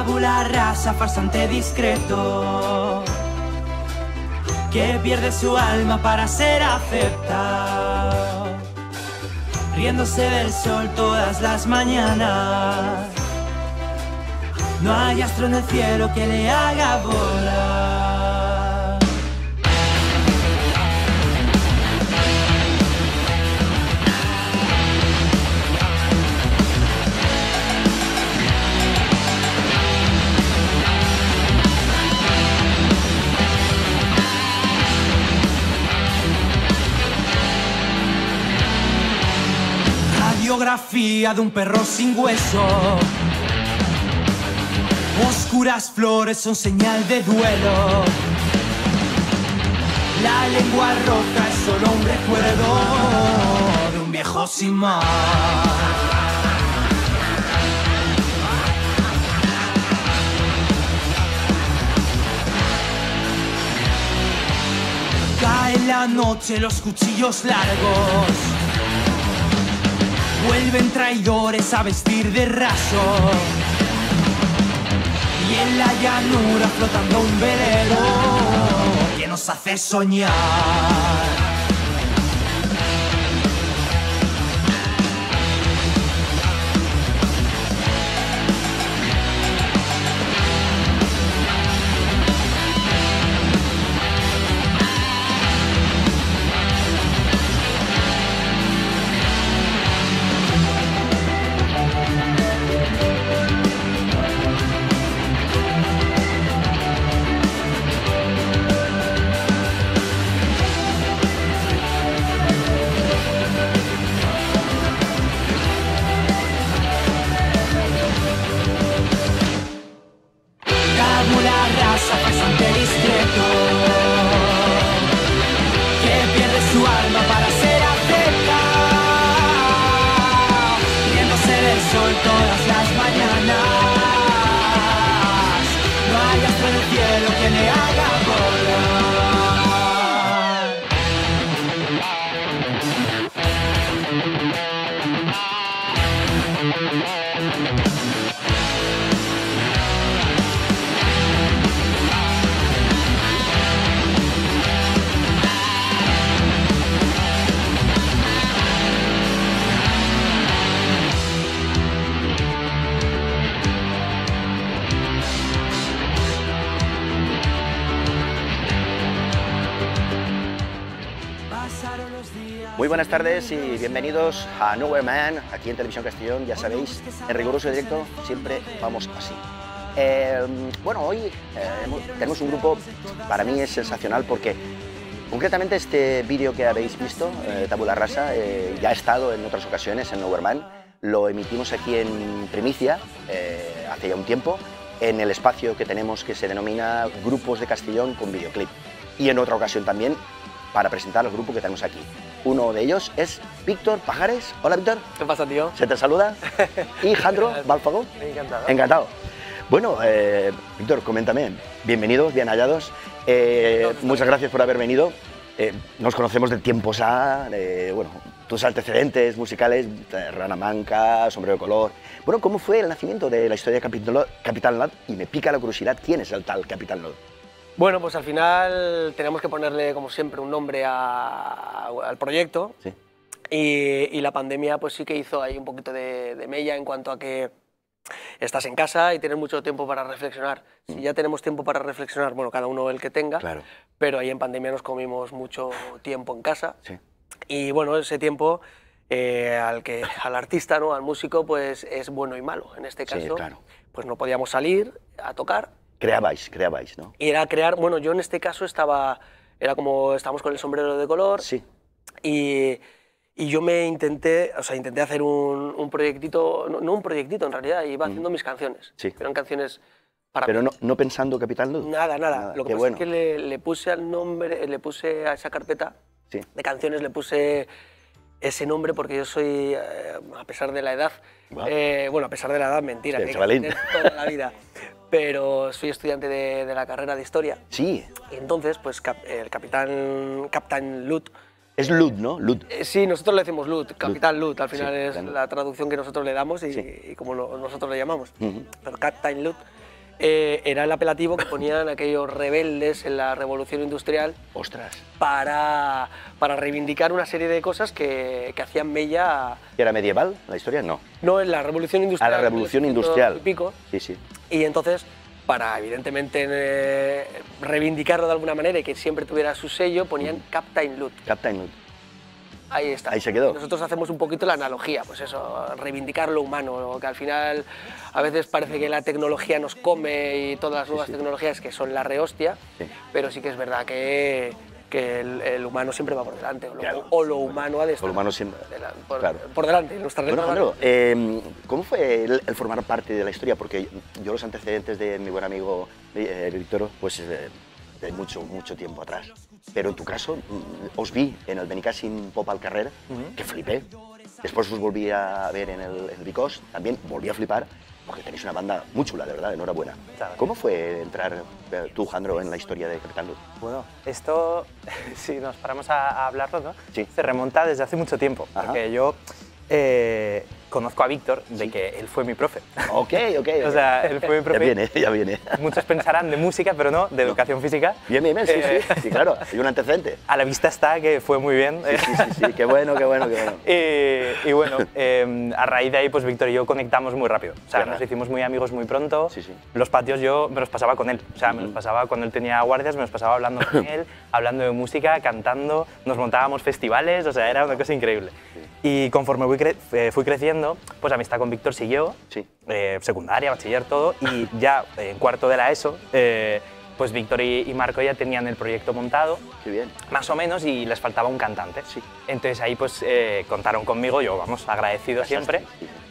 Tabula rasa, farsante discreto, que pierde su alma para ser aceptado, riéndose del sol todas las mañanas. No hay astro en el cielo que le haga volar. Radiografía de un perro sin hueso. Oscuras flores son señal de duelo. La lengua roja es solo un recuerdo de un viejo sin más. Cae la noche, los cuchillos largos vuelven traidores a vestir de raso. Y en la llanura flotando un velero que nos hace soñar. Muy buenas tardes y bienvenidos a Nowhere Man, aquí en Televisión Castellón. Ya sabéis, en riguroso directo siempre vamos así. Bueno, hoy tenemos un grupo, para mí es sensacional porque concretamente este vídeo que habéis visto, Tabula Rasa, ya ha estado en otras ocasiones en Nowhere Man. Lo emitimos aquí en primicia hace ya un tiempo, en el espacio que tenemos que se denomina Grupos de Castellón con videoclip. Y en otra ocasión también para presentar al grupo que tenemos aquí. Uno de ellos es Víctor Pajares. Hola, Víctor. ¿Qué pasa, tío? Se te saluda. Y Jandro Balfago. Encantado. Encantado. Bueno, Víctor, coméntame. Bienvenidos, bien hallados. Muchas gracias por haber venido. Nos conocemos de tiempos bueno, tus antecedentes musicales, Rana Manca, Sombrero de Color. Bueno, ¿cómo fue el nacimiento de la historia de Capitán Lud? Y me pica la curiosidad, ¿quién es el tal Capitán Lud? Bueno, pues al final tenemos que ponerle, como siempre, un nombre al proyecto. Sí. Y la pandemia pues sí que hizo ahí un poquito de mella en cuanto a que estás en casa y tienes mucho tiempo para reflexionar. Si ya tenemos tiempo para reflexionar, bueno, cada uno el que tenga, Claro. Pero ahí en pandemia nos comimos mucho tiempo en casa. Sí. Y bueno, ese tiempo al artista, ¿no? Al músico, pues es bueno y malo. En este caso, Sí, claro. pues no podíamos salir a tocar. Creabais, ¿no? Y era crear, bueno, yo en este caso estábamos con el Sombrero de Color. Sí. Y yo intenté hacer un proyectito, no un proyectito en realidad, iba haciendo mis canciones. Sí. Eran canciones para Pero mí. no pensando Capitán Lud. Nada. Lo que pasa es que le puse al nombre, le puse a esa carpeta Sí. de canciones, le puse ese nombre porque yo soy, a pesar de la edad, bueno, a pesar de la edad, mentira, Sí, que hay que chavalín. tener toda la vida, pero soy estudiante de la carrera de Historia. Sí. Y entonces, pues el Capitán Lud. Es Lud, ¿no? Lud. Sí, nosotros le decimos Lud, Capitán Lud, al final Sí, es Capitán Lud. la traducción que nosotros le damos y, Sí. y como nosotros le llamamos. Ujú. Pero Capitán Lud, era el apelativo que ponían aquellos rebeldes en la Revolución Industrial. ¡Ostras! Para reivindicar una serie de cosas que hacían Mella. ¿Era medieval la historia? No. No, en la Revolución Industrial. A la Revolución Industrial. Y pico. Sí, sí. Y entonces, para evidentemente reivindicarlo de alguna manera y que siempre tuviera su sello, ponían Captain Loot. Captain Loot. Ahí está. Ahí se quedó. Nosotros hacemos un poquito la analogía, pues eso, reivindicar lo humano, que al final a veces parece que la tecnología nos come y todas las nuevas tecnologías que son la rehostia, pero sí que es verdad que el humano siempre va por delante, o lo humano ha de estar el humano siempre, por delante. Nuestra bueno, Alejandro, ¿cómo fue el formar parte de la historia? Porque yo los antecedentes de mi buen amigo Víctor, pues de mucho tiempo atrás. Pero en tu caso, os vi en el Benicàssim Pop al Carrer, que flipé. Después os volví a ver en el Bicós, también volví a flipar, porque tenéis una banda muy chula, de verdad, enhorabuena. Claro. ¿Cómo fue entrar tú, Jandro, en la historia de Capitán Loot? Bueno, esto, si nos paramos a hablarlo, ¿no? Sí. Se remonta desde hace mucho tiempo, porque yo conozco a Víctor de que él fue mi profe. Ok. O sea, él fue mi profe. Ya viene. Muchos pensarán de música, pero no, de educación física. Bien, sí, claro, hay un antecedente. A la vista está que fue muy bien. Sí, qué bueno. Y bueno, a raíz de ahí, pues Víctor y yo conectamos muy rápido. O sea, nos hicimos muy amigos muy pronto. Sí. Los patios yo me los pasaba con él. O sea, me los pasaba cuando él tenía guardias, me los pasaba hablando con él, hablando de música, cantando, nos montábamos festivales, o sea, era una cosa increíble. Y conforme fui creciendo, pues amistad con Víctor siguió, secundaria, bachiller, todo, y ya en cuarto de la ESO, pues Víctor y Marco ya tenían el proyecto montado, Qué bien. más o menos, y les faltaba un cantante. Sí. Entonces ahí pues contaron conmigo, yo, vamos, agradecido siempre,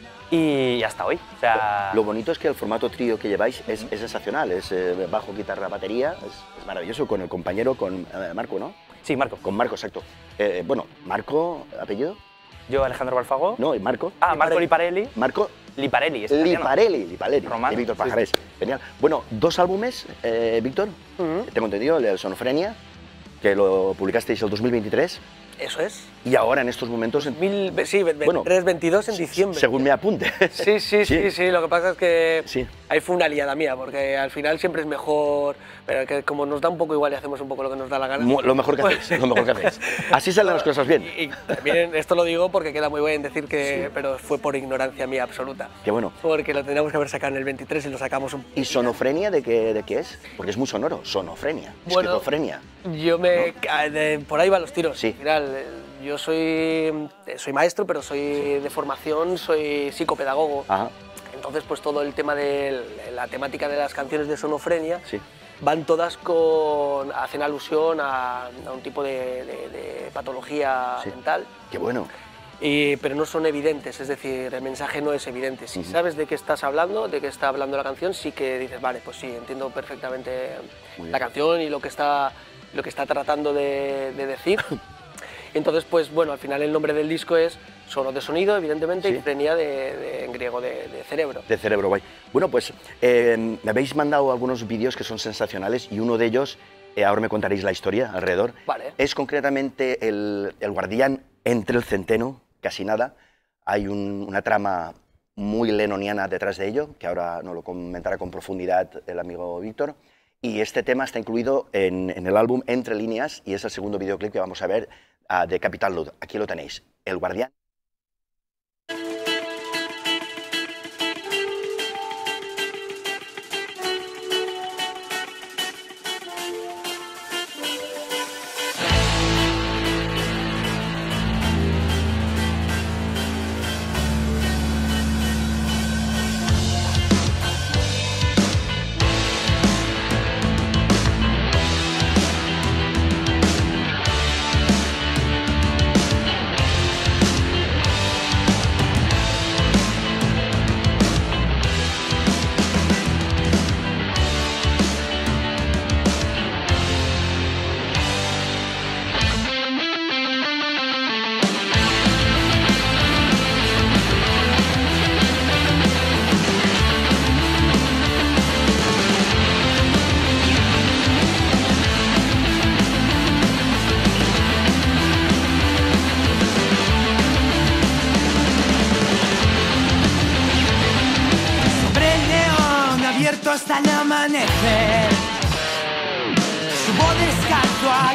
y hasta hoy. O sea, Lo bonito es que el formato trío que lleváis es sensacional, es bajo, guitarra, batería, es maravilloso, con el compañero, con Marco, ¿no? sí, Marco. Con Marco, exacto. Bueno, Marco, ¿apellido? Yo, Alejandro Balfagó. No, y Marco. Ah, Marco Liparelli. Marco Liparelli, es italiano. Liparelli, Romano. y Víctor Sí, Pajarés. Genial. Bueno, 2 álbumes, Víctor, tengo entendido, el de Sonofrenia, que lo publicasteis el 2023, Eso es. y ahora en estos momentos... Sí, 23, 22 en diciembre. Según me apunte. Sí, lo que pasa es que Sí. ahí fue una liada mía, porque al final siempre es mejor, pero que como nos da un poco igual y hacemos un poco lo que nos da la gana. Lo mejor que hacéis, lo mejor que hacéis. Así salen las cosas bien. Y también esto lo digo porque queda muy bien decir que, pero fue por ignorancia mía absoluta. Qué bueno. Porque lo teníamos que haber sacado en el 23 y lo sacamos un... ¿Y Sonofrenia de qué es? Porque es muy sonoro, Sonofrenia, Bueno, esquizofrenia. Yo por ahí van los tiros. Sí. Al final, yo soy maestro, pero soy de formación, soy psicopedagogo. Ajá. Entonces, pues todo el tema de la temática de las canciones de Sonofrenia Sí. van todas hacen alusión a un tipo de patología mental. Qué bueno. Pero no son evidentes, es decir, el mensaje no es evidente. Si sabes de qué estás hablando, de qué está hablando la canción, sí que dices, vale, pues sí, entiendo perfectamente la canción y lo que está tratando de decir. Entonces, pues bueno, al final el nombre del disco es Sono de sonido, evidentemente, y frenia en griego de cerebro. De cerebro, guay. Bueno, pues me habéis mandado algunos vídeos que son sensacionales y uno de ellos, ahora me contaréis la historia alrededor, Vale. es concretamente el guardián entre el centeno, casi nada. Hay una trama muy lenoniana detrás de ello, que ahora nos lo comentará con profundidad el amigo Víctor. Y este tema está incluido en el álbum Entre Líneas y es el segundo videoclip que vamos a ver de Capitán Loot. Aquí lo tenéis, El Guardián.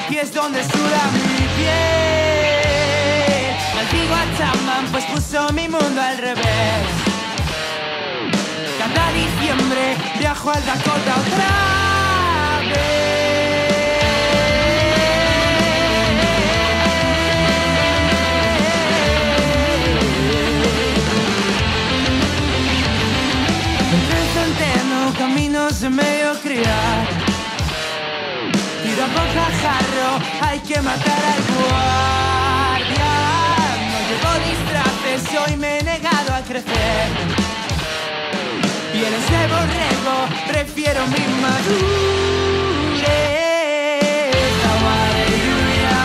aquí es donde suda mi piel. Maldigo a Chapman, pues puso mi mundo al revés. Cada diciembre viajo al Dakota otra vez. Entre el centeno, caminos de mediocridad. Tiro a bocajarro, hay que matar al guardia. No llevo disfraces, hoy me he negado a crecer. Pieles de borrego, prefiero mi madurez. Agua de lluvia,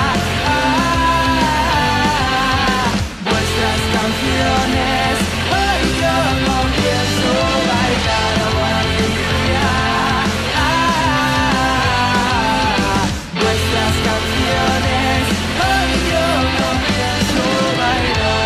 vuestras canciones. Hoy yo no pienso bailar. Agua de lluvia, vuestras canciones. Hoy yo no pienso bailar.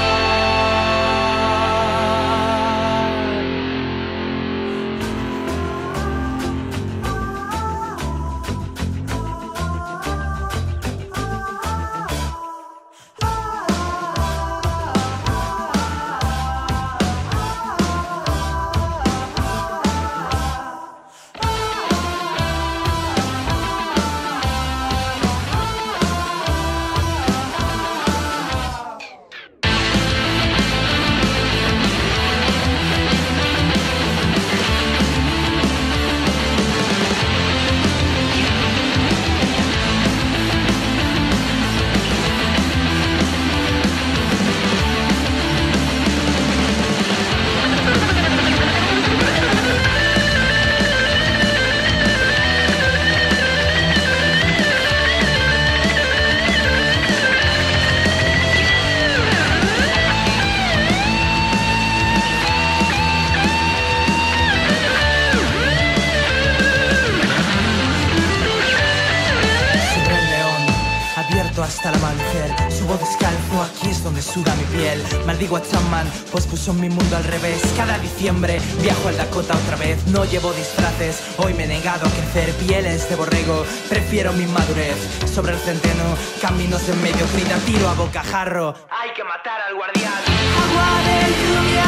Hasta el amanecer, subo descalzo, aquí es donde suda mi piel. Maldigo a Chapman, pues puso mi mundo al revés. Cada diciembre viajo al Dakota otra vez. No llevo disfraces, hoy me he negado a crecer. Pieles de borrego, prefiero mi madurez. Sobre el centeno, caminos de mediocridad. Tiro a bocajarro, hay que matar al guardián. Agua de lluvia,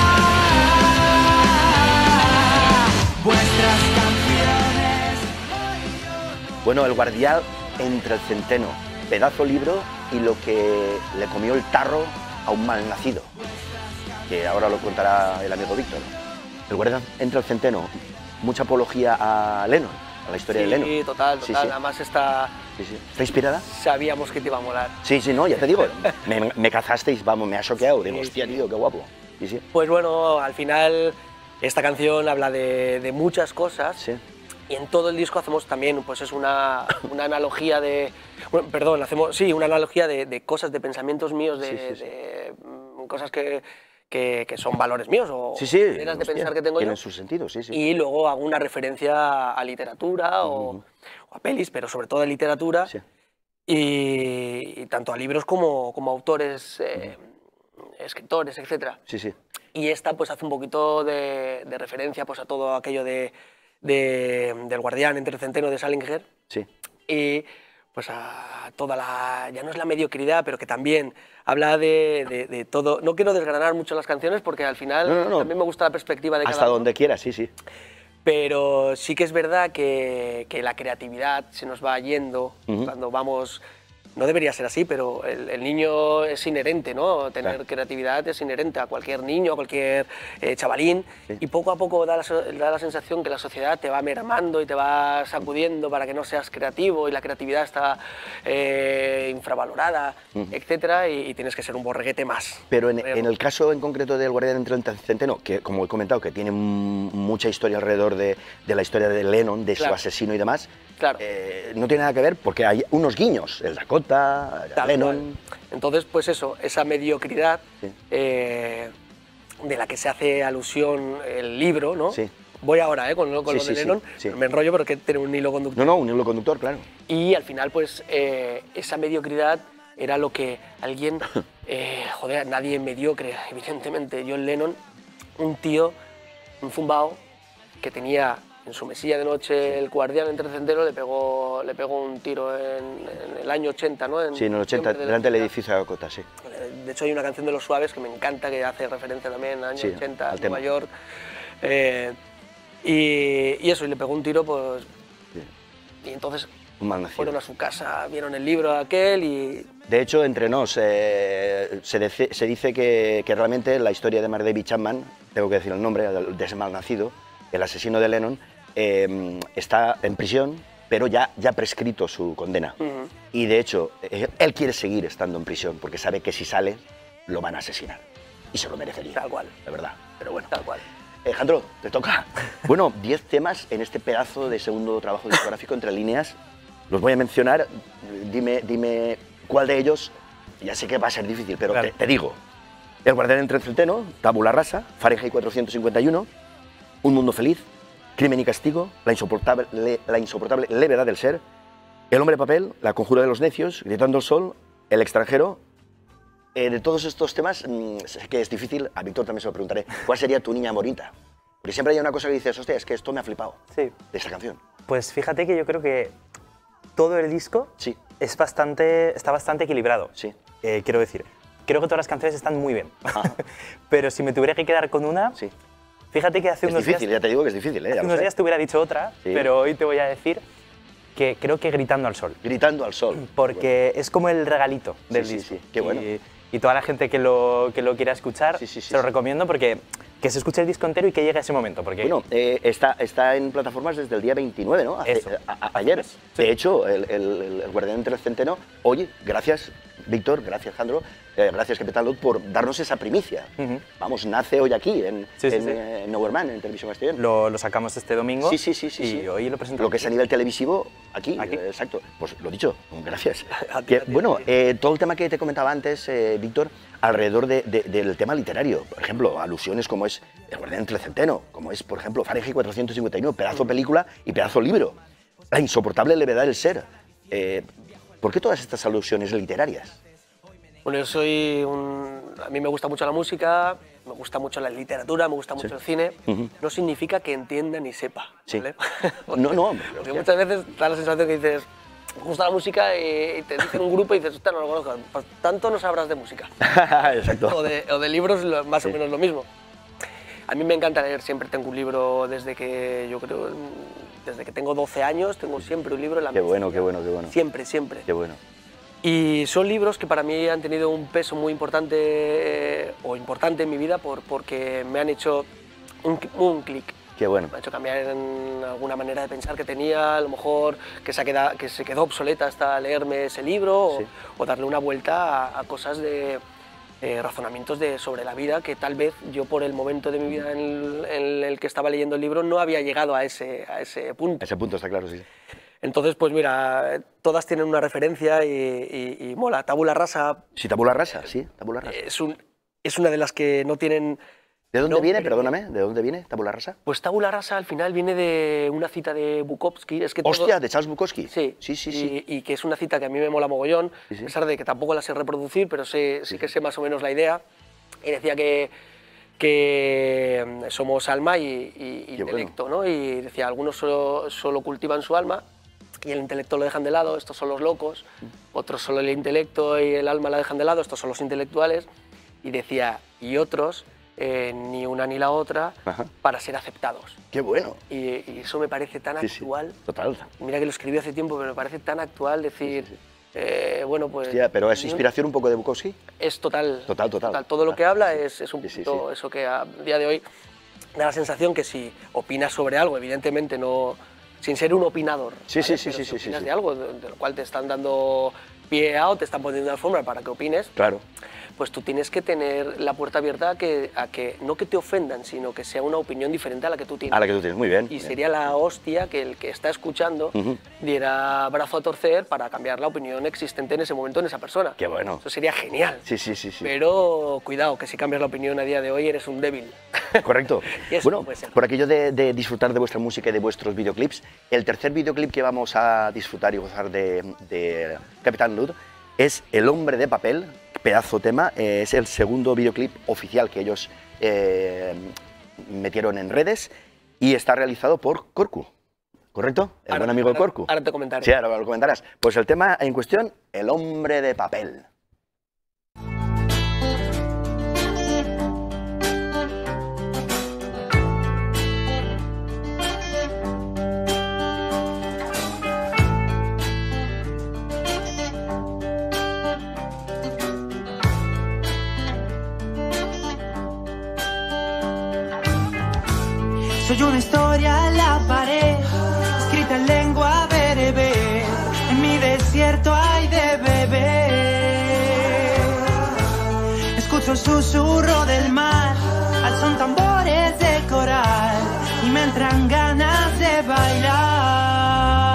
vuestras canciones. Bueno, El guardián entre el centeno. Pedazo libro y lo que le comió el tarro a un malnacido, que ahora lo contará el amigo Víctor. El guardián entre el centeno, mucha apología a Lennon, a la historia de Lennon. Sí, total. Sí. Además está inspirada. Sabíamos que te iba a molar. Sí, no, ya te digo, me cazasteis, vamos, me ha choqueado, digo, hostia, tío, qué guapo. Sí. Pues bueno, al final esta canción habla de muchas cosas. Sí. Y en todo el disco hacemos también, pues es una analogía de... Bueno, perdón, hacemos, sí, una analogía de cosas, de pensamientos míos, de cosas que son valores míos o maneras de pensar que tengo yo. Tienen su sentido, sí. Y luego hago una referencia a literatura o a pelis, pero sobre todo a literatura. Sí. Y tanto a libros como autores, escritores, etc. Sí. Y esta pues hace un poquito de referencia pues a todo aquello del guardián entre el centeno de Salinger. Sí. Y pues a toda la... ya no es la mediocridad, pero que también habla de todo... No quiero desgranar mucho las canciones porque al final también me gusta la perspectiva de cada uno. Hasta donde quieras, sí. Pero sí que es verdad que la creatividad se nos va yendo cuando vamos... No debería ser así, pero el niño es inherente, ¿no? Tener creatividad es inherente a cualquier niño, a cualquier chavalín. Sí. Y poco a poco da la sensación que la sociedad te va mermando y te va sacudiendo para que no seas creativo y la creatividad está infravalorada, etcétera, y tienes que ser un borreguete más. Pero en el caso en concreto del guardián entre el centeno, que como he comentado, que tiene mucha historia alrededor de la historia de Lennon, de su asesino y demás, no tiene nada que ver porque hay unos guiños, el Dakota, Lennon... Entonces, pues eso, esa mediocridad de la que se hace alusión el libro, ¿no? Sí. Voy ahora con lo de Lennon, me enrollo porque tiene un hilo conductor. No, un hilo conductor, claro. Y al final, pues, esa mediocridad era lo que alguien... joder, nadie mediocre, evidentemente. John Lennon, un tío, un zumbao, que tenía en su mesilla de noche, el guardián en Trecenteno le pegó un tiro en el año 80, ¿no? Sí, en el 80, delante del edificio de la Cota, sí. De hecho, hay una canción de Los Suaves que me encanta, que hace referencia también al año 80, a Nueva York. Y eso, y le pegó un tiro, pues... Sí. Y entonces fueron a su casa, vieron el libro aquel y... De hecho, entre nos, se dice que realmente la historia de Mark David Chapman, tengo que decir el nombre, de ese malnacido, el asesino de Lennon, está en prisión, pero ya prescrito su condena. Y de hecho, él quiere seguir estando en prisión porque sabe que si sale, lo van a asesinar. Y se lo merecería. Tal cual. De verdad, pero bueno. Tal cual. Jandro, te toca. Bueno, 10 temas en este pedazo de segundo trabajo discográfico, Entre líneas. Los voy a mencionar. Dime cuál de ellos. Ya sé que va a ser difícil, pero claro, te digo. El guardián en Trecenteno, Tabula Rasa, Fahrenheit 451, Un mundo feliz, Crimen y castigo, la insoportable levedad del ser, El hombre de papel, La conjura de los necios, Gritando el sol, El extranjero. De todos estos temas, sé que es difícil, a Víctor también se lo preguntaré, ¿cuál sería tu niña bonita? Porque siempre hay una cosa que dices, hostia, es que esto me ha flipado de esta canción. Pues fíjate que yo creo que todo el disco está bastante equilibrado. Quiero decir, creo que todas las canciones están muy bien. Pero si me tuviera que quedar con una, fíjate que hace unos días... Es difícil, ya te digo que es difícil. Hace unos días te hubiera dicho otra, pero hoy te voy a decir que creo que Gritando al sol. Gritando al sol. Porque es como el regalito del disco. Qué bueno. Y toda la gente que lo quiera escuchar, se lo recomiendo porque que se escuche el disco entero y que llegue a ese momento. Porque... Bueno, está en plataformas desde el día 29, ¿no? Ayer. De hecho, el guardián en Trecenteno, oye, gracias Víctor, gracias Jandro, gracias Capitán Luz por darnos esa primicia. Vamos, nace hoy aquí, en Nowhere Man, en Televisión Castellón. Lo sacamos este domingo y hoy lo presentamos. Lo que es a nivel televisivo, aquí. Exacto. Pues lo dicho, gracias. Bueno, todo el tema que te comentaba antes, Víctor, alrededor del tema literario, por ejemplo, alusiones como es El guardián en Trecenteno, como es, por ejemplo, Fahrenheit 451, pedazo película y pedazo libro, La insoportable levedad del ser. ¿Por qué todas estas alusiones literarias? Bueno, yo soy a mí me gusta mucho la música, me gusta mucho la literatura, me gusta mucho el cine. No significa que entienda ni sepa, ¿vale? No. Porque muchas veces da la sensación que dices, me gusta la música y te dicen un grupo y dices, no lo conozco, pues tanto no sabrás de música. Exacto. O de libros, más o menos lo mismo. A mí me encanta leer, siempre tengo un libro desde que tengo 12 años, tengo siempre un libro en la mesa. Qué bueno. Siempre. Qué bueno. Y son libros que para mí han tenido un peso muy importante en mi vida porque me han hecho un clic. Qué bueno. Me ha hecho cambiar en alguna manera de pensar que tenía, a lo mejor que se quedó obsoleta hasta leerme ese libro o darle una vuelta a cosas de razonamientos sobre la vida que tal vez yo por el momento de mi vida en el que estaba leyendo el libro no había llegado a ese punto. Ese punto está claro, sí. Entonces, pues mira, todas tienen una referencia y mola. Tabula Rasa... Sí, Tabula Rasa, Tabula Rasa. Es una de las que no tienen... ¿De dónde viene, perdóname, de dónde viene Tabula Rasa? Pues Tabula Rasa al final viene de una cita de Bukowski. ¡Hostia!, de Charles Bukowski. Sí. Y que es una cita que a mí me mola mogollón, a pesar de que tampoco la sé reproducir, pero sí que sé más o menos la idea. Y decía que somos alma y intelecto, ¿no? Y decía, algunos solo cultivan su alma y el intelecto lo dejan de lado, estos son los locos, otros solo el intelecto y el alma la dejan de lado, estos son los intelectuales. Y decía, y otros... ni una ni la otra, para ser aceptados. ¡Qué bueno! Y eso me parece tan actual. Total. Mira que lo escribí hace tiempo, pero me parece tan actual decir, bueno, pues... Hostia, ¿pero es inspiración un poco de Bukowski? Es total. Total. Todo lo que habla es un poquito eso que a día de hoy da la sensación que si opinas sobre algo, evidentemente no... sin ser un opinador. Si opinas de algo de lo cual te están dando pie o te están poniendo una alfombra para que opines, claro, pues tú tienes que tener la puerta abierta a que no que te ofendan, sino que sea una opinión diferente a la que tú tienes. A la que tú tienes, muy bien. Y sería la hostia que el que está escuchando diera brazo a torcer para cambiar la opinión existente en ese momento en esa persona. Qué bueno. Eso sería genial. Sí. Pero cuidado, que si cambias la opinión a día de hoy eres un débil. Correcto. Y eso bueno, no puede ser. por aquello de disfrutar de vuestra música y de vuestros videoclips, el tercer videoclip que vamos a disfrutar y gozar de Capitán Lud es El hombre de papel, pedazo tema, es el segundo videoclip oficial que ellos metieron en redes y está realizado por Corcu, ¿correcto? El buen amigo Corcu. Ahora te comentaré. Sí, ahora lo comentarás. Pues el tema en cuestión, El hombre de papel. Soy una historia en la pared, escrita en lengua bereber. En mi desierto hay de beber. Escucho el susurro del mar, al son tambores de coral, y me entran ganas de bailar.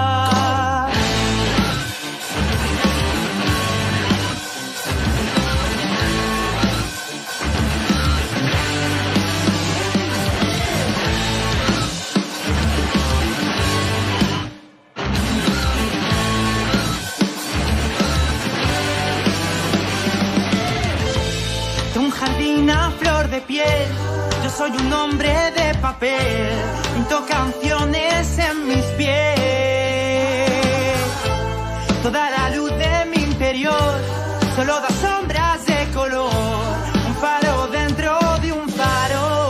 Un jardín a flor de piel, yo soy un hombre de papel, pinto canciones en mis pies. Toda la luz de mi interior solo da sombras de color, un faro dentro de un farol.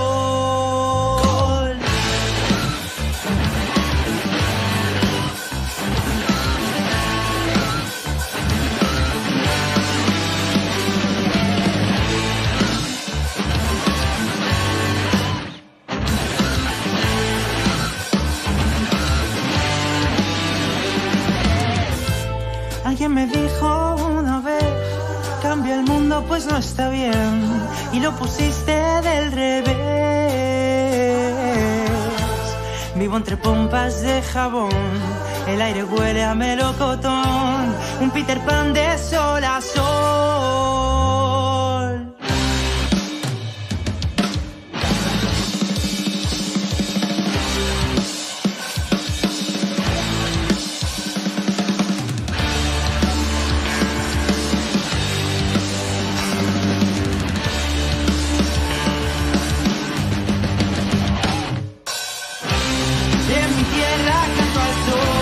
Alguien me dijo una vez, cambia el mundo pues no está bien, y lo pusiste del revés. Vivo entre pompas de jabón, el aire huele a melocotón, un Peter Pan de sol a sol. En mi tierra canto al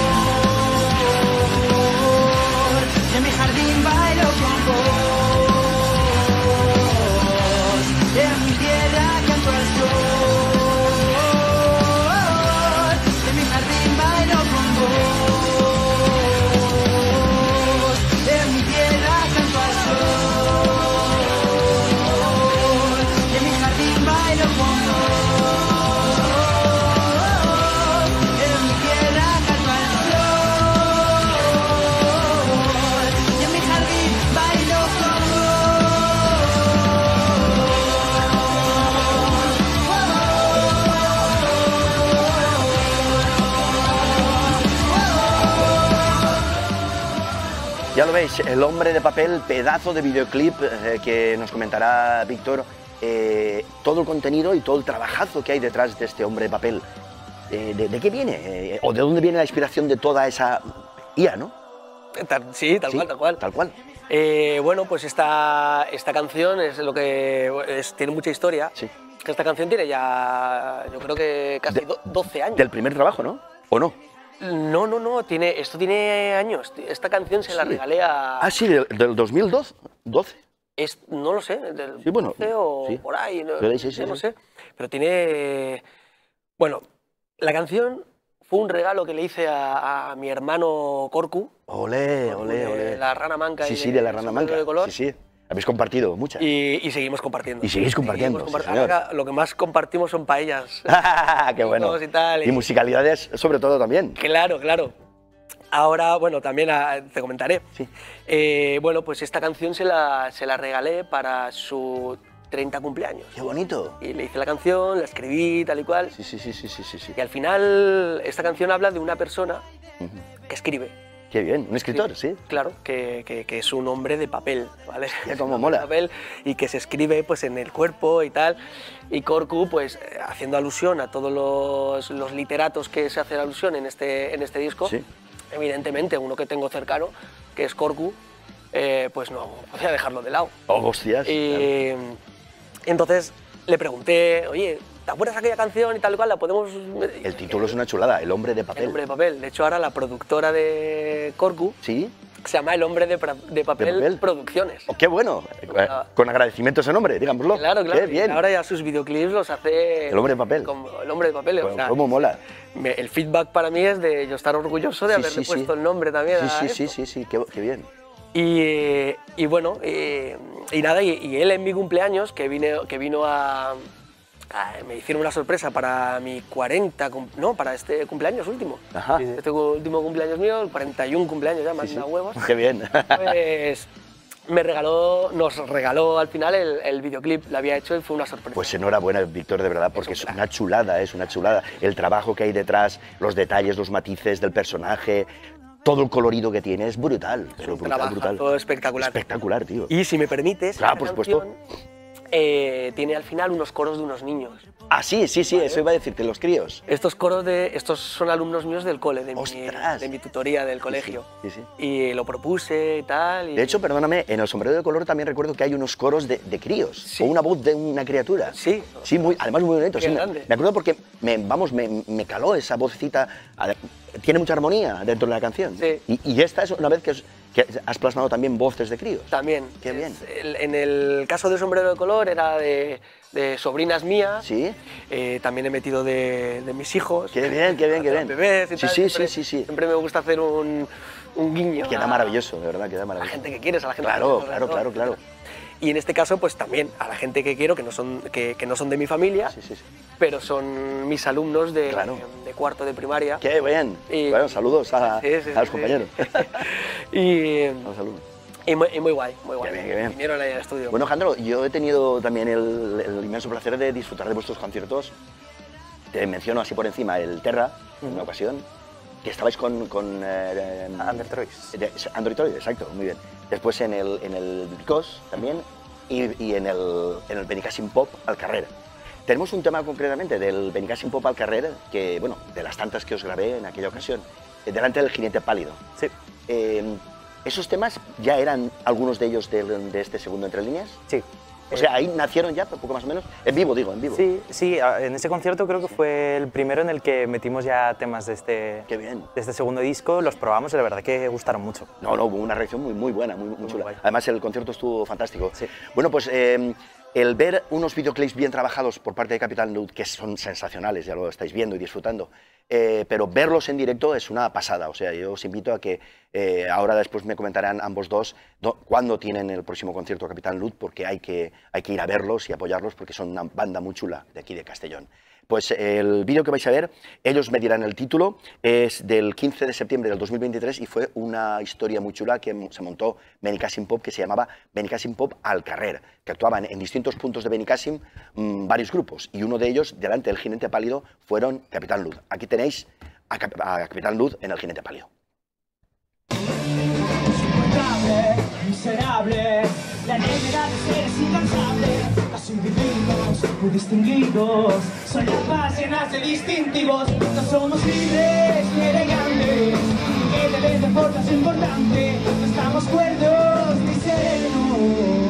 sol, en mi jardín bailo con vos. En mi tierra canto al sol, en mi jardín bailo con vos. En mi tierra canto al sol, en mi jardín bailo con vos. Ya lo veis, El hombre de papel, pedazo de videoclip que nos comentará Víctor, todo el contenido y todo el trabajazo que hay detrás de este hombre de papel. ¿De qué viene? ¿O de dónde viene la inspiración de toda esa IA, no? Sí, tal cual, tal cual. Tal cual. Bueno, pues esta canción es lo que tiene mucha historia. Sí. Esta canción tiene ya, yo creo que casi 12 años. Del primer trabajo, ¿no? ¿O no? No, esto tiene años. Esta canción se la regalé a... Ah, sí, del 2012. No lo sé, del Sí, bueno, 12 o sí. por ahí, no, Sí, yo no sé. Pero tiene... Bueno, la canción fue un regalo que le hice a mi hermano Corcu. Olé, Corcu olé, de olé. La Rana Manca. Sí, y sí, de La Rana Manca. De color. Sí, sí. Habéis compartido muchas. Y seguimos compartiendo. Y seguís compartiendo, sí, señor. Ahora lo que más compartimos son paellas. ¡Qué bueno! Y tal, y musicalidades sobre todo también. Claro, claro. Ahora, bueno, también te comentaré. Sí. Bueno, pues esta canción se la regalé para su 30 cumpleaños. ¡Qué bonito! Y le hice la canción, la escribí, tal y cual. Sí. Y al final, esta canción habla de una persona que escribe. Qué bien, un escritor, sí. Claro, que es un hombre de papel, ¿vale? Ya, cómo mola. De papel, y que se escribe pues, en el cuerpo y tal. Y Corcu, pues, haciendo alusión a todos los literatos que se hacen alusión en este disco, Sí. evidentemente, uno que tengo cercano, que es Corcu, pues no podía dejarlo de lado. Oh, hostias. Y entonces le pregunté, oye, ¿te acuerdas aquella canción y tal y cual? La podemos... El título es una chulada, El hombre de papel. El hombre de papel. De hecho, ahora la productora de Corcu ¿Sí? se llama El hombre de papel Producciones. Oh, ¡qué bueno! Con agradecimiento ese nombre, digámoslo. Claro, claro. ¡Qué bien! Ahora ya sus videoclips los hace... El hombre de papel. El hombre de papel. Bueno, o sea, ¿cómo mola? El feedback para mí es de yo estar orgulloso de haberle puesto el nombre también a esto. Sí, qué bien. Y bueno, y nada, y él en mi cumpleaños, que vino me hicieron una sorpresa para mi 40, no, para este cumpleaños último. Ajá. Este último cumpleaños mío, el 41 cumpleaños ya, más de huevos. ¡Qué bien! Pues nos regaló al final el videoclip, lo había hecho y fue una sorpresa. Pues enhorabuena, Víctor, de verdad, porque es una chulada, es una chulada. El trabajo que hay detrás, los detalles, los matices del personaje, todo el colorido que tiene, es brutal. Pero brutal. Espectacular. Espectacular, tío. Y si me permites, claro, por supuesto. Tiene al final unos coros de unos niños. Ah, sí, ¿vale? Eso iba a decirte, los críos. Estos son alumnos míos del cole, de mi tutoría del colegio. Sí. Y lo propuse y tal. De hecho, perdóname, en El sombrero de color también recuerdo que hay unos coros de críos, sí. O una voz de una criatura. Sí. Sí, además muy bonito. Sí, grande. Me acuerdo porque me caló esa vocecita. Tiene mucha armonía dentro de la canción. Sí. Y esta es una vez que has plasmado también voces de críos. También. Qué bien. En el caso de Sombrero de Color era de sobrinas mías. Sí. También he metido de mis hijos. Qué bien. Bebés y tal. Sí. Siempre me gusta hacer un guiño. Queda maravilloso, de verdad, queda maravilloso. A la gente que quieres, a la gente Claro. Y en este caso, pues también a la gente que quiero, que no son de mi familia, sí. pero son mis alumnos de cuarto de primaria. ¡Qué bien! Bueno, saludos a los compañeros. Saludos. Y muy guay, muy guay. Qué bien. Vinieron ahí al estudio. Bueno, Jandro, yo he tenido también el inmenso placer de disfrutar de vuestros conciertos. Te menciono así por encima el Terra, en una ocasión, que estabais con Under Toys. Under Toys, exacto, muy bien. Después en el Because también y en el Benicàssim Pop al Carrer. Tenemos un tema concretamente del Benicàssim Pop al Carrer, que, bueno, de las tantas que os grabé en aquella ocasión, delante del Jinete Pálido. Sí. ¿Esos temas ya eran algunos de ellos de este segundo Entre Líneas? Sí. O sea, ahí nacieron ya, poco más o menos. En vivo, digo, en vivo. Sí, en ese concierto creo que fue el primero en el que metimos ya temas de este segundo disco, los probamos y la verdad que gustaron mucho. No, hubo una reacción muy buena, muy chula. Guay. Además, el concierto estuvo fantástico. Sí. Bueno, pues el ver unos videoclips bien trabajados por parte de Capitán Lud, que son sensacionales, ya lo estáis viendo y disfrutando, pero verlos en directo es una pasada. O sea, yo os invito a que ahora después me comentarán ambos dos cuándo tienen el próximo concierto Capitán Lud, porque hay que ir a verlos y apoyarlos porque son una banda muy chula de aquí de Castellón. Pues el vídeo que vais a ver, ellos me dirán el título, es del 15 de septiembre del 2023 y fue una historia muy chula que se montó Benicàssim Pop, que se llamaba Benicàssim Pop al Carrer, que actuaban en distintos puntos de Benicàssim varios grupos, y uno de ellos, delante del Jinete Pálido, fueron Capitán Lud. Aquí tenéis a Capitán Lud en el Jinete Pálido. Miserable, la negra de seres incansables, casi divinos, muy distinguidos, son las más llenas de distintivos, no somos libres ni elegantes, que deben de formas importantes, no estamos cuerdos ni serenos.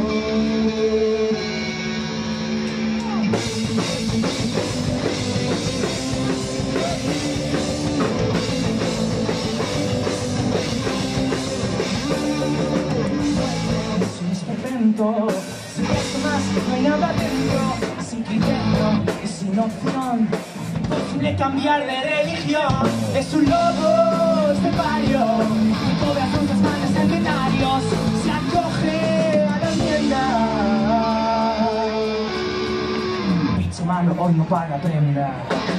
Si esto más que no hay nada dentro, sin criterio y sin opción, imposible cambiar de religión, es un lobo estepario, cobra sus manos centenarios, se acoge a la enmienda. Bicho malo hoy no paga prenda.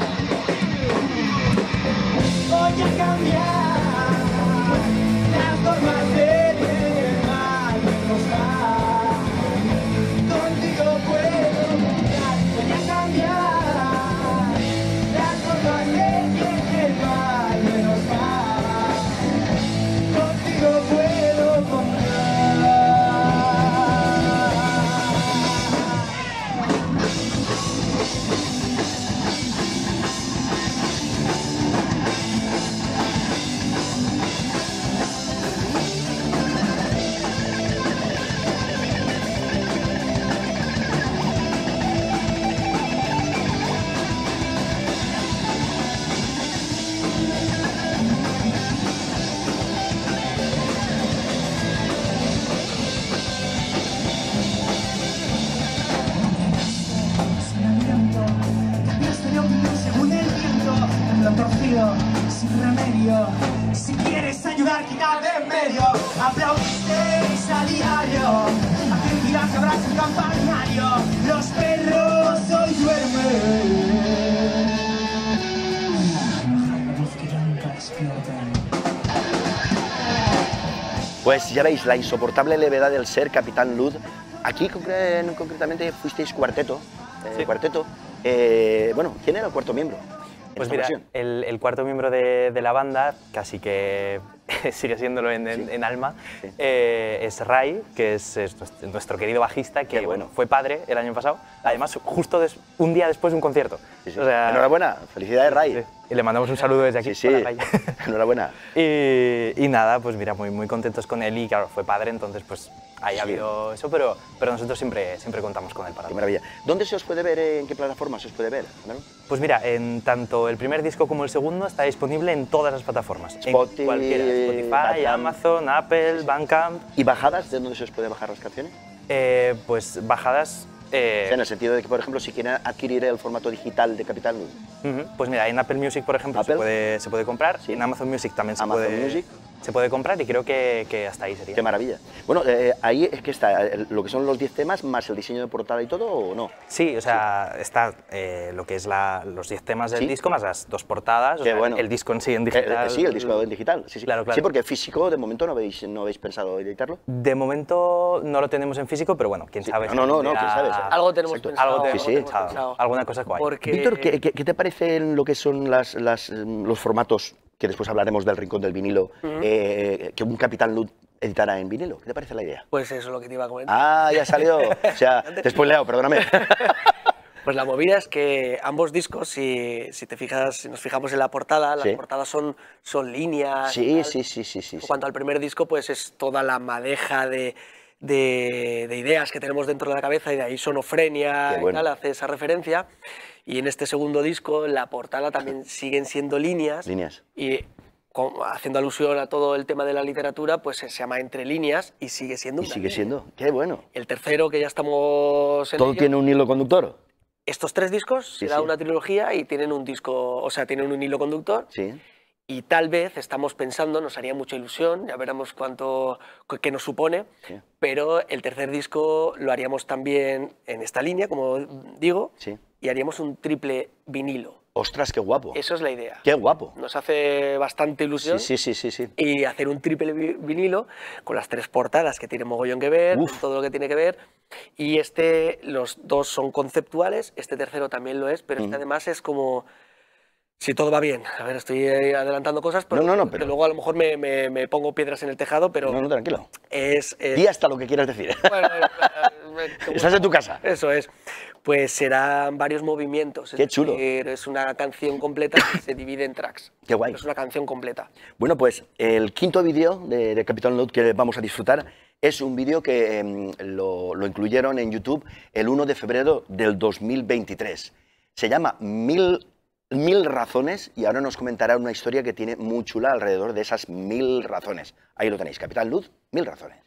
Voy a cambiar las normas del mal que nos da. aplaudisteis a diario, aquel pilar que abraza el campanario, los perros hoy duermen. Que nunca despierten. Pues ya veis, la insoportable levedad del ser Capitán Lud. Aquí concretamente fuisteis cuarteto. Sí. Bueno, ¿quién era el cuarto miembro? Pues mira, el cuarto miembro de la banda, casi que sigue siéndolo en alma, sí. Es Ray, que es nuestro querido bajista, que bueno, fue padre el año pasado, además justo un día después de un concierto. Sí, sí. O sea, enhorabuena, felicidades Ray. Sí. Y le mandamos un saludo desde aquí. Sí, para Ray. Enhorabuena. Y nada, pues mira, muy contentos con él y claro, fue padre, entonces pues ahí ha habido eso, pero nosotros siempre contamos con él para. Qué maravilla. ¿Dónde se os puede ver? ¿En qué plataforma se os puede ver? ¿No? Pues mira, en tanto el primer disco como el segundo está disponible en todas las plataformas. Spotify, en cualquiera. Spotify, Amazon, Apple, Bandcamp. ¿Y bajadas? ¿De dónde se os puede bajar las canciones? Pues bajadas... O sea, en el sentido de que, por ejemplo, si quieren adquirir el formato digital de Capitán Lud. Pues mira, en Apple Music, por ejemplo, se puede comprar. Sí. En Amazon Music también se puede comprar y creo que hasta ahí sería. Qué maravilla. Bueno, ahí es que está lo que son los 10 temas más el diseño de portada y todo, ¿o no? Sí, o sea, está lo que es los 10 temas del disco más las 2 portadas. Qué o sea, bueno. El disco en sí en digital. Sí, el disco en digital. Sí, sí. Claro. Sí, porque físico de momento no habéis pensado editarlo. De momento no lo tenemos en físico, pero bueno, quién sabe. No, quién sabe. Algo tenemos pensado. Algo tenemos pensado. Alguna cosa guay. Porque... Víctor, ¿qué te parecen lo que son los formatos, que después hablaremos del rincón del vinilo, que un Capitán Lud editara en vinilo? ¿Qué te parece la idea? Pues eso es lo que te iba a comentar. Ah, ya salió. O sea, te he spoileado, perdóname. Pues la movida es que ambos discos, si nos fijamos en la portada, las portadas son líneas. Sí. En cuanto al primer disco, pues es toda la madeja de ideas que tenemos dentro de la cabeza y de ahí Sonofrenia y tal, hace esa referencia. Y en este segundo disco, la portada también siguen siendo líneas. Y haciendo alusión a todo el tema de la literatura, pues se llama Entre líneas y sigue siendo una línea. Qué bueno. El tercero, que ya estamos en ¿Todo ello, tiene un hilo conductor? Estos 3 discos será una trilogía y tienen un disco, o sea, tienen un hilo conductor. Sí. Y tal vez estamos pensando, nos haría mucha ilusión, ya veremos qué nos supone, pero el tercer disco lo haríamos también en esta línea, como digo, y haríamos un triple vinilo. ¡Ostras, qué guapo! Eso es la idea. ¡Qué guapo! Nos hace bastante ilusión. Sí. Y hacer un triple vinilo con las 3 portadas que tienen mogollón que ver, todo lo que tiene que ver. Y los 2 son conceptuales, este tercero también lo es, pero este además es como... Si todo va bien. A ver, estoy adelantando cosas, pero, pero luego a lo mejor me pongo piedras en el tejado, pero... No, tranquilo. Di hasta lo que quieras decir. Bueno, estás en tu casa. Eso es. Pues serán varios movimientos. Qué chulo. Es una canción completa que se divide en tracks. Qué guay. Es una canción completa. Bueno, pues el quinto vídeo de Capitán Lud que vamos a disfrutar es un vídeo que lo incluyeron en YouTube el 1 de febrero del 2023. Se llama Mil razones, y ahora nos comentará una historia que tiene muy chula alrededor de esas 1000 razones. Ahí lo tenéis, Capitán Lud, 1000 razones.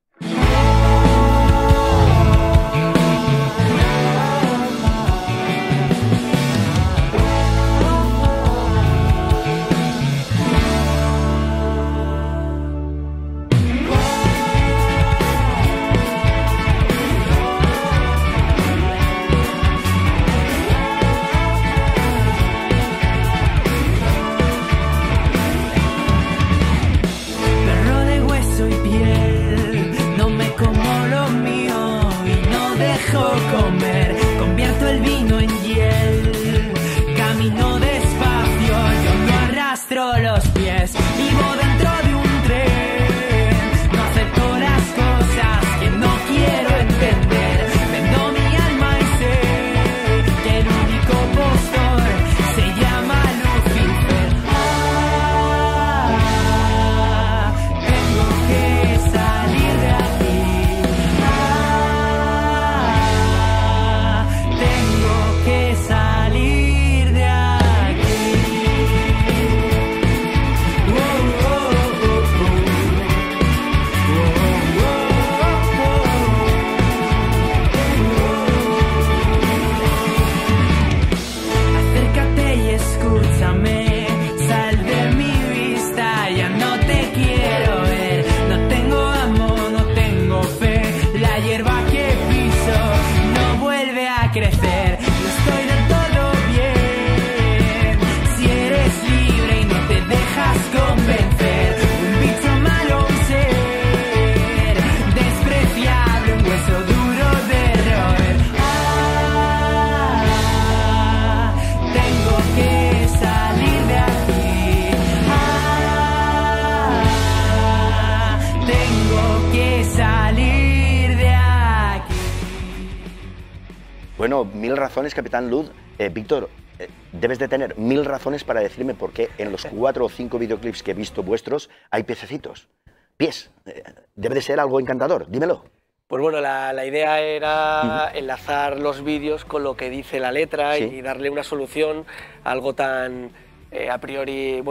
Comer, convierto el vino en hiel, camino despacio, yo no arrastro los pies, vivo dentro de un tren, no acepto las cosas que no quiero entender, vendo mi alma y sé que el único postor se llama Lucifer. Tengo que salir de aquí. Tengo crecer. No estoy del todo bien. Si eres libre y no te dejas convencer, un bicho malo, un ser despreciable, un hueso duro de roer. Tengo que salir de aquí. Tengo que salir de aquí. Bueno, 1000 razones, Capitán Lud. Víctor, debes de tener 1000 razones para decirme por qué en los 4 o 5 videoclips que he visto vuestros hay piececitos. Pies. Debe de ser algo encantador. Dímelo. Pues bueno, la idea era enlazar los vídeos con lo que dice la letra y darle una solución a algo tan a priori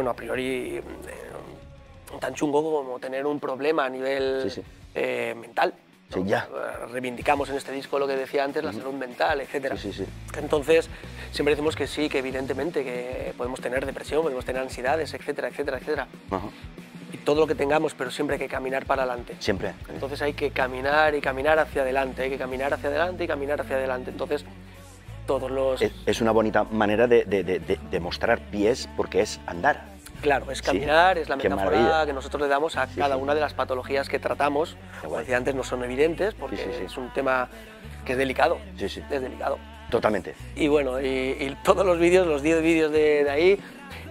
tan chungo como tener un problema a nivel mental. Sí, ya. Reivindicamos en este disco lo que decía antes, la salud mental, etc. Sí, sí, sí. Entonces, siempre decimos que sí, que evidentemente que podemos tener depresión, podemos tener ansiedades, etcétera, etcétera, etcétera. Ajá. Y todo lo que tengamos, pero siempre hay que caminar para adelante. Siempre. Entonces hay que caminar y caminar hacia adelante, hay que caminar hacia adelante y caminar hacia adelante. Entonces, todos los... Es una bonita manera de mostrar pies porque es andar. Claro, es caminar, es la Qué metáfora maravilla. que nosotros le damos a cada una de las patologías que tratamos. Como decía antes, no son evidentes porque es un tema que es delicado. Sí, sí. Es delicado. Totalmente. Y bueno, y todos los vídeos, los 10 vídeos de ahí,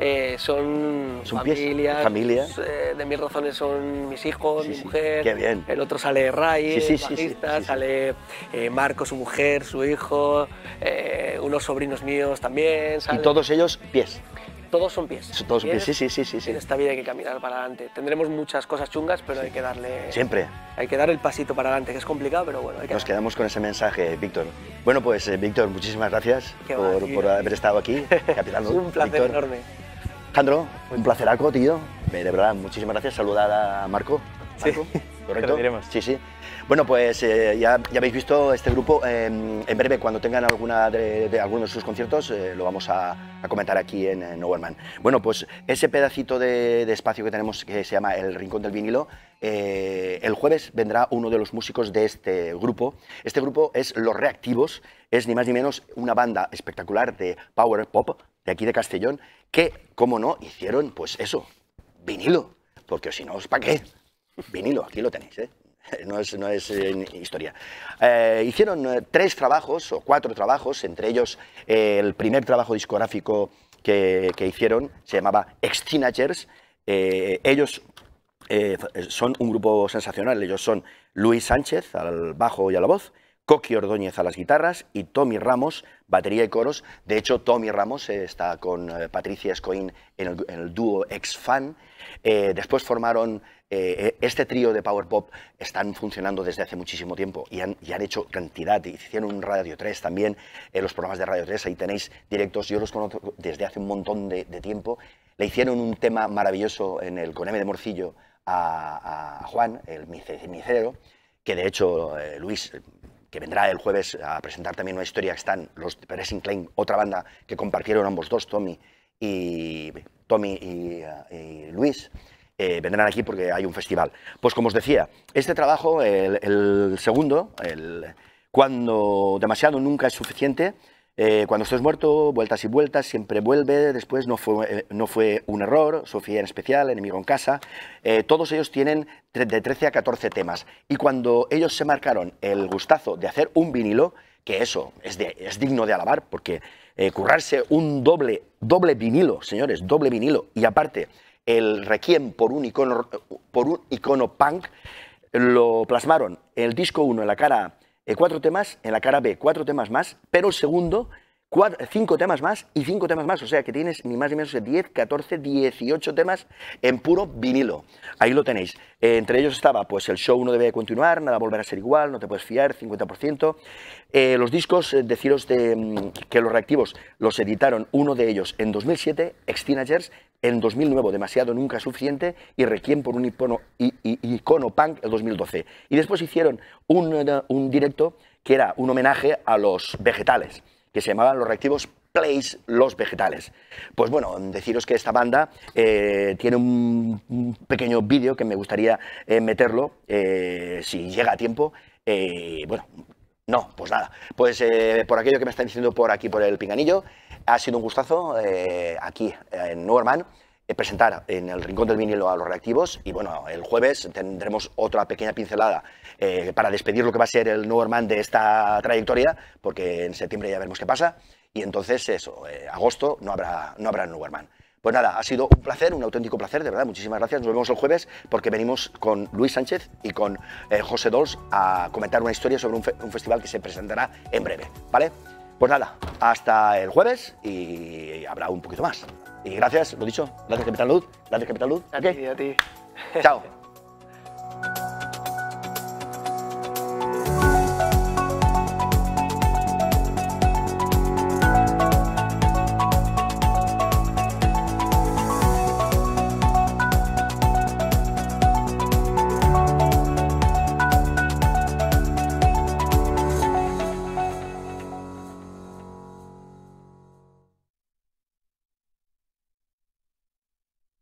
son familias. Familia. De 1000 razones son mis hijos, mi mujer. Qué bien. El otro sale Ray, el bajista, sí. sale Marco, su mujer, su hijo, unos sobrinos míos también. Y todos ellos pies. Todos son pies. Todos son pies, sí. En esta vida hay que caminar para adelante. Tendremos muchas cosas chungas, pero hay que darle... Siempre. Hay que dar el pasito para adelante, que es complicado, pero bueno. Nos quedamos con ese mensaje, Víctor. Bueno, pues, Víctor, muchísimas gracias por haber estado aquí. Capitán Lud. Un placer enorme. Alejandro, un placeraco, tío. De verdad, muchísimas gracias. Saludar a Marco. Sí, ¿correcto? lo diremos. Sí. Bueno, pues ya habéis visto este grupo. En breve, cuando tengan alguno de sus conciertos, lo vamos a comentar aquí en Nowhere Man. Bueno, pues ese pedacito de espacio que tenemos, que se llama El Rincón del Vinilo, el jueves vendrá uno de los músicos de este grupo. Este grupo es Los Reactivos, es ni más ni menos una banda espectacular de power pop de aquí de Castellón, que, como no, hicieron, pues eso, vinilo, porque si no, ¿para qué? Vinilo, aquí lo tenéis, ¿eh? No es historia. Hicieron 3 trabajos o 4 trabajos, entre ellos el primer trabajo discográfico que hicieron se llamaba Ex-Teenagers. Ellos son un grupo sensacional, ellos son Luis Sánchez al bajo y a la voz, Coqui Ordóñez a las guitarras y Tommy Ramos, batería y coros. De hecho, Tommy Ramos está con Patricia Escoín en el dúo Ex-Fan. Después formaron este trío de Power Pop, están funcionando desde hace muchísimo tiempo y han hecho cantidad. Hicieron un Radio 3 también, los programas de Radio 3, ahí tenéis directos. Yo los conozco desde hace un montón de tiempo. Le hicieron un tema maravilloso con M de Morcillo a Juan, el micero, que de hecho Luis, que vendrá el jueves a presentar también una historia, que están los Pressing Claim, otra banda que compartieron ambos dos, Tommy y Luis, vendrán aquí porque hay un festival. Pues como os decía, este trabajo, el segundo, Cuando demasiado nunca es suficiente, cuando estés muerto, vueltas y vueltas, siempre vuelve, después no fue un error, Sofía en especial, Enemigo en casa, todos ellos tienen de 13 a 14 temas. Y cuando ellos se marcaron el gustazo de hacer un vinilo, que eso es digno de alabar, porque currarse un doble vinilo, señores, doble vinilo, y aparte el Requiem por un icono punk, lo plasmaron en el disco 1 en la cara 4 temas, en la cara B 4 temas más, pero el segundo 5 temas más y 5 temas más, o sea que tienes ni más ni menos de 10, 14, 18 temas en puro vinilo. Ahí lo tenéis. Entre ellos estaba pues El show no debe continuar, Nada volverá a ser igual, No te puedes fiar, 50%. Los discos, deciros que Los Reactivos los editaron, uno de ellos en 2007, Ex-Teenagers, en 2009, Demasiado nunca es suficiente, y Requiem por un icono punk, el 2012. Y después hicieron un directo que era un homenaje a los vegetales, que se llamaban Los Reactivos Plays Los Vegetales. Pues bueno, deciros que esta banda tiene un pequeño vídeo que me gustaría meterlo, si llega a tiempo. Bueno, No, pues nada. Pues por aquello que me están diciendo por aquí, por el pinganillo, ha sido un gustazo aquí en Neuermann presentar en el Rincón del Vinilo a los Reactivos y bueno, el jueves tendremos otra pequeña pincelada para despedir lo que va a ser el Neuermann de esta trayectoria, porque en septiembre ya veremos qué pasa y entonces eso, agosto no habrá Neuermann. Pues nada, ha sido un placer, un auténtico placer, de verdad, muchísimas gracias. Nos vemos el jueves porque venimos con Luis Sánchez y con José Dols a comentar una historia sobre un festival que se presentará en breve, ¿vale? Pues nada, hasta el jueves y habrá un poquito más. Y gracias, lo dicho, gracias Capitán Luz, gracias Capitán Luz. A ti, a ti. Chao.